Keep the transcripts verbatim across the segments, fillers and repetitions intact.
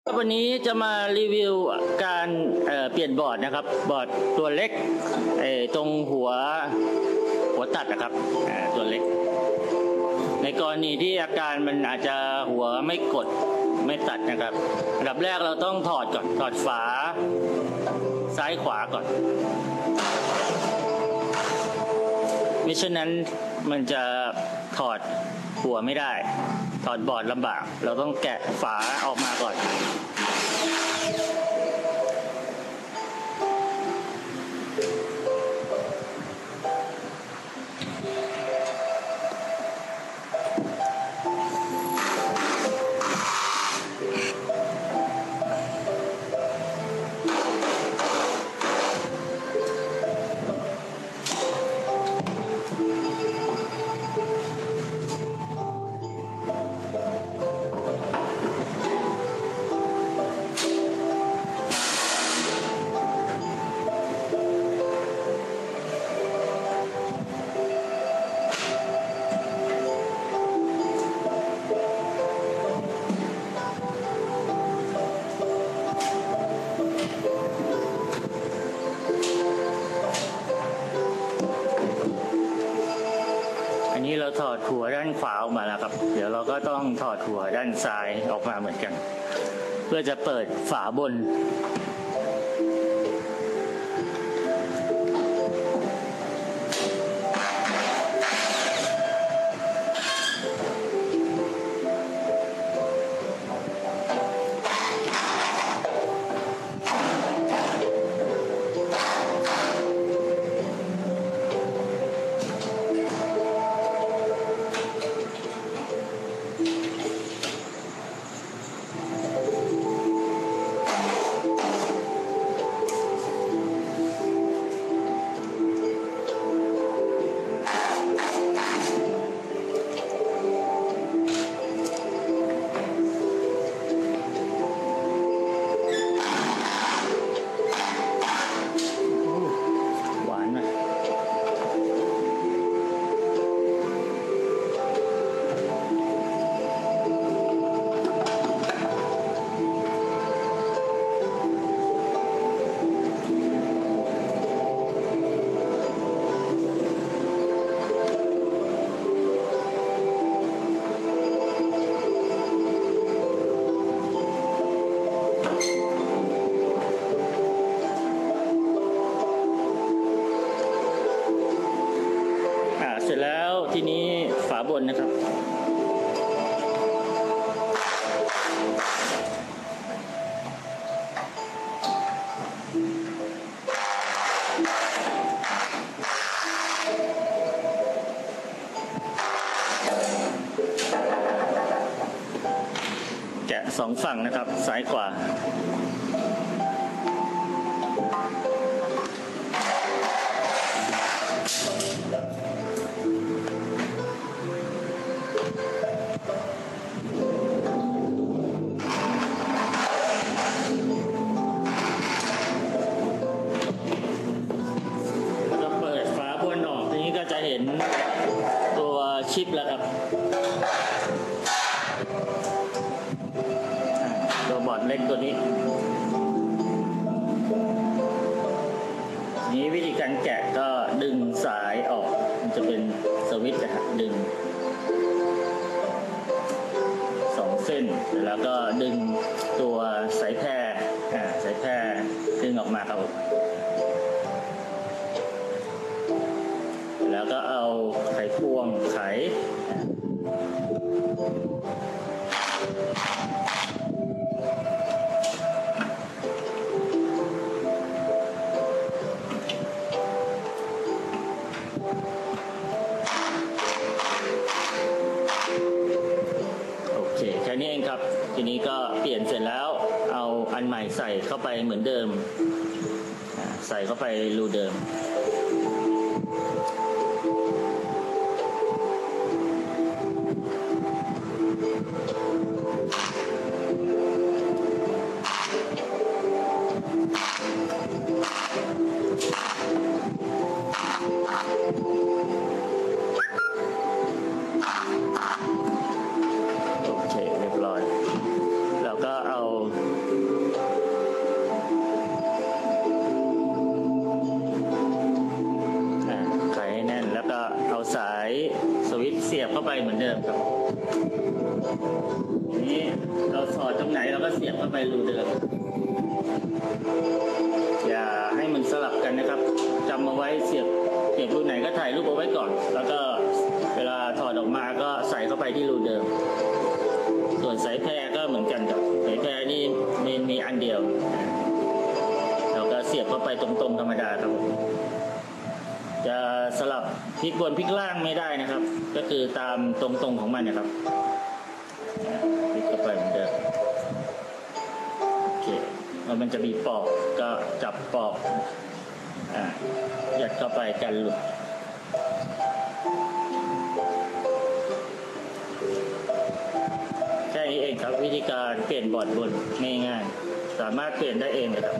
วันนี้จะมารีวิวการเเปลี่ยนบอร์ดนะครับบอร์ดตัวเล็กตรงหัวหัวตัดนะครับตัวเล็กในกรณีที่อาการมันอาจจะหัวไม่กดไม่ตัดนะครับอันดับแรกเราต้องถอดก่อนถอดฝาซ้ายขวาก่อนมิฉะนั้นมันจะถอดหัวไม่ได้ถอดบอร์ดลำบากเราต้องแกะฝาออกมาก่อนนี้เราถอดหัวด้านขวาออกมาแล้วครับเดี๋ยวเราก็ต้องถอดหัวด้านซ้ายออกมาเหมือนกันเพื่อจะเปิดฝาบนเสร็จแล้วทีนี้ฝาบนนะครับแกะสองฝั่งนะครับซ้ายขวาจะเห็นตัวชิปแล้วครับตัวบอร์ดเล็กตัวนี้นี้วิธีการแกะก็ดึงสายออกมันจะเป็นสวิตช์นะครับดึงสองเส้นแล้วก็ดึงตัวสายแพร่สายแพร่ดึงออกมาครับแล้วก็เอาไขควงไขโอเคแค่นี้เองครับทีนี้ก็เปลี่ยนเสร็จแล้วเอาอันใหม่ใส่เข้าไปเหมือนเดิมใส่เข้าไปรูเดิมโอเคเรียบร้อยแล้วก็เอาเดิมครับทีนี้เราสอดตรงไหนเราก็เสียบเข้าไปรูเดิมอย่าให้มันสลับกันนะครับจำเอาไว้เสียบเสียบรูไหนก็ถ่ายรูปเอาไว้ก่อนแล้วก็เวลาถอดออกมาก็ใส่เข้าไปที่รูเดิมส่วนสายแพรก็เหมือนกันครับสายแพรนี่มีมีอันเดียวเราก็เสียบเข้าไปตรงๆธรรมดาครับจะสลับพลิกบนพลิกล่างไม่ได้นะครับก็คือตามตรงๆของมันนะครับพลิกเข้าไปเหมือนเดิมโอเคแล้วมันจะมีปอกก็จับปอกอ่ายัดเข้าไปกันหลุดแค่นี้เองครับวิธีการเปลี่ยนบอร์ดบนง่ายๆสามารถเปลี่ยนได้เองเลยครับ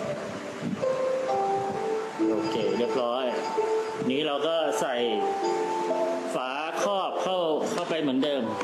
โอเคเรียบร้อยนี้เราก็ใส่ฝาครอบเข้าเข้าไปเหมือนเดิม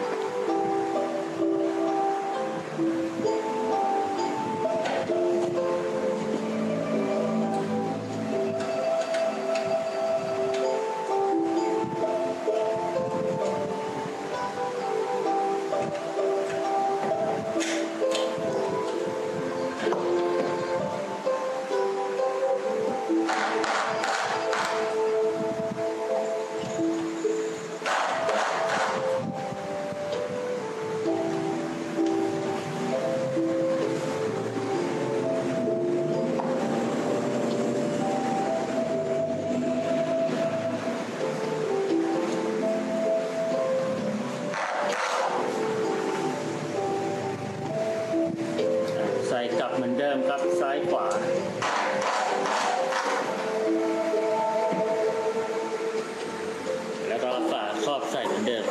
ใส่กลับเหมือนเดิมครับซ้ายขวาแล้วก็ฝาครอบใส่เหมือนเดิม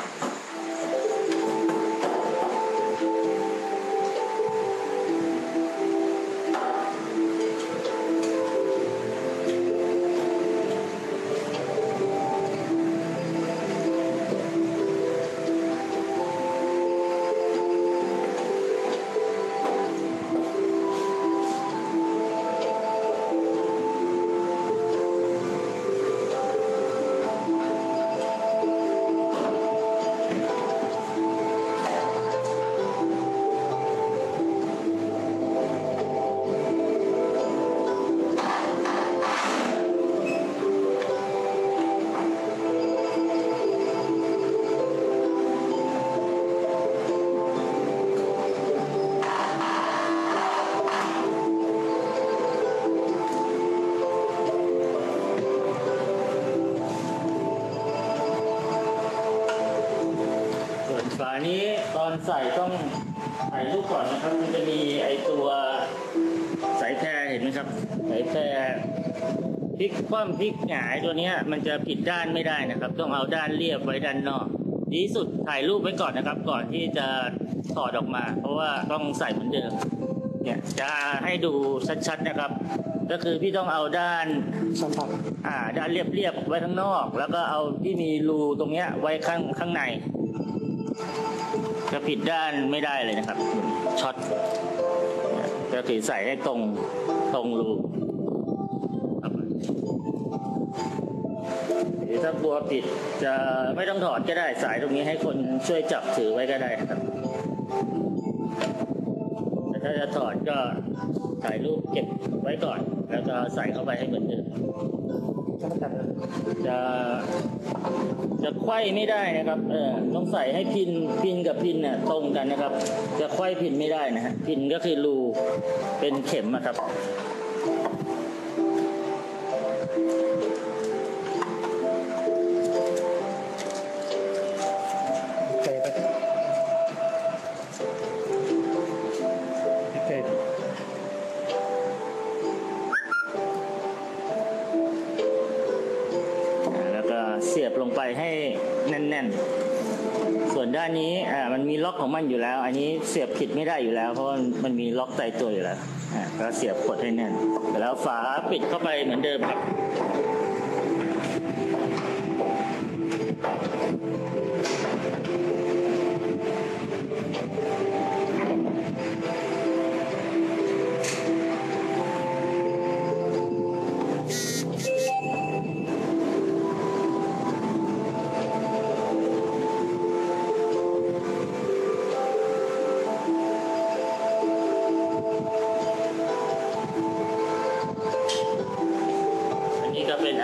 ฝานี้ตอนใส่ต้องใส่ลูกก่อนนะครับมันจะมีไอตัวสายแพรเห็นไหมครับสายแพรพลิกคว่ำพลิกหงายตัวนี้มันจะผิดด้านไม่ได้นะครับต้องเอาด้านเรียบไว้ด้านนอกดีสุดถ่ายรูปไว้ก่อนนะครับก่อนที่จะถอดออกมาเพราะว่าต้องใส่เหมือนเดิมเนี่ยจะให้ดูชัดๆนะครับก็คือพี่ต้องเอาด้านสัมผัสอ่าด้านเรียบๆไว้ข้างนอกแล้วก็เอาที่มีรูตรงเนี้ยไว้ข้างข้างในจะผิดด้านไม่ได้เลยนะครับช็อตก็คือใส่ให้ตรงตรงรูหรือถ้ากลัวผิดจะไม่ต้องถอดก็ได้สายตรงนี้ให้คนช่วยจับถือไว้ก็ได้นะครับแต่ถ้าจะถอดก็ถ่ายรูปเก็บไว้ก่อนแล้วก็ใส่เข้าไปให้เหมือนเดิมจะจะไขว้ไม่ได้นะครับเออต้องใส่ให้พินพินกับพินเนี่ยตรงกันนะครับจะไขว้พินไม่ได้นะฮะพินก็คือรูเป็นเข็มนะครับเสียบลงไปให้แน่นๆส่วนด้านนี้อ่ามันมีล็อกของมันอยู่แล้วอันนี้เสียบผิดไม่ได้อยู่แล้วเพราะมันมีล็อกใต้ตัวอยู่แล้วอ่าก็เสียบกดให้แน่นแล้วฝาปิดเข้าไปเหมือนเดิมครับ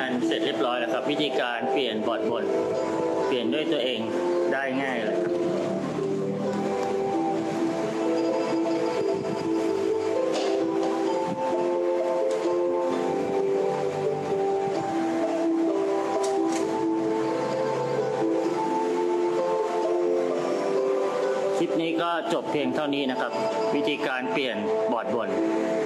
านเสร็จเรียบร้อยแล้วครับวิธีการเปลี่ยนบอร์ดบนเปลี่ยนด้วยตัวเองได้ง่ายเลยคลิปนี้ก็จบเพียงเท่านี้นะครับวิธีการเปลี่ยนบอร์ดบน